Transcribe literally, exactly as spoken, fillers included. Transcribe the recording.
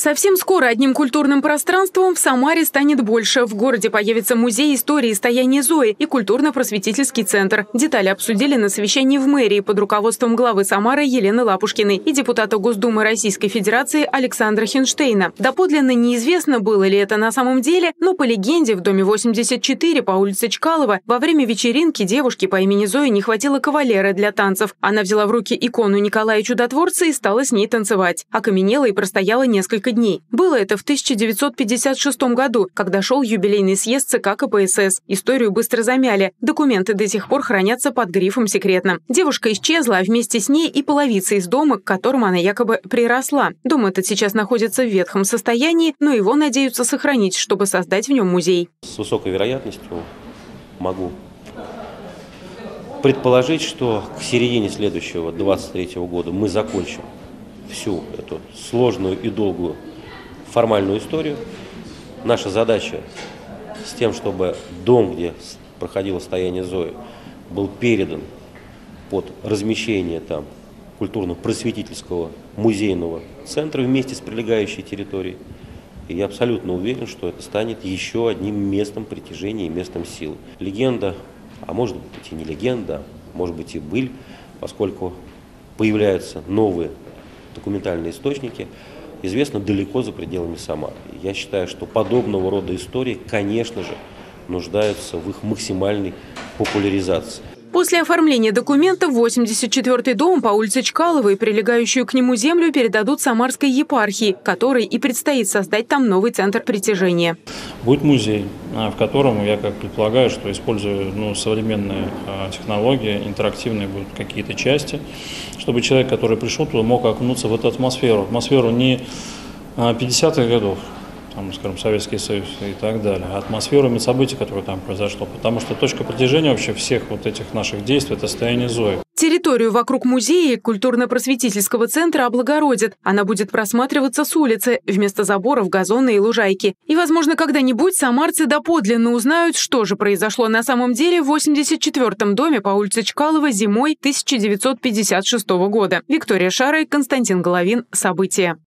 Совсем скоро одним культурным пространством в Самаре станет больше. В городе появится музей истории стояния Зои и культурно-просветительский центр. Детали обсудили на совещании в мэрии под руководством главы Самары Елены Лапушкиной и депутата Госдумы Российской Федерации Александра Хинштейна. Доподлинно неизвестно, было ли это на самом деле, но по легенде в доме восемьдесят четыре по улице Чкалова во время вечеринки девушке по имени Зои не хватило кавалера для танцев. Она взяла в руки икону Николая Чудотворца и стала с ней танцевать. Окаменела и простояла несколько дней. Было это в тысяча девятьсот пятьдесят шестом году, когда шел юбилейный съезд ЦК КПСС. Историю быстро замяли. Документы до сих пор хранятся под грифом «Секретно». Девушка исчезла, а вместе с ней и половица из дома, к которому она якобы приросла. Дом этот сейчас находится в ветхом состоянии, но его надеются сохранить, чтобы создать в нем музей. С высокой вероятностью могу предположить, что к середине следующего, двадцать третьего года, мы закончим всю эту сложную и долгую формальную историю. Наша задача с тем, чтобы дом, где проходило стояние Зои, был передан под размещение там культурно-просветительского музейного центра вместе с прилегающей территорией. И я абсолютно уверен, что это станет еще одним местом притяжения и местом силы. Легенда, а может быть и не легенда, может быть и быль, поскольку появляются новые документальные источники, известно далеко за пределами Самары. Я считаю, что подобного рода истории, конечно же, нуждаются в их максимальной популяризации. После оформления документов восемьдесят четвёртый дом по улице Чкалова и прилегающую к нему землю передадут Самарской епархии, которой и предстоит создать там новый центр притяжения. Будет музей, в котором, я как предполагаю, что используя ну, современные технологии, интерактивные будут какие-то части, чтобы человек, который пришел туда, мог окунуться в эту атмосферу. Атмосферу не пятидесятых годов, там, скажем, Советский Союз и так далее, а атмосферу событий, которые там произошло. Потому что точка притяжения вообще всех вот этих наших действий – это стояние Зои. Территорию вокруг музея и культурно-просветительского центра облагородят. Она будет просматриваться с улицы, вместо заборов, газоны и лужайки. И, возможно, когда-нибудь самарцы доподлинно узнают, что же произошло на самом деле в восемьдесят четвёртом доме по улице Чкалова зимой тысяча девятьсот пятьдесят шестого года. Виктория Шарай, Константин Головин. События.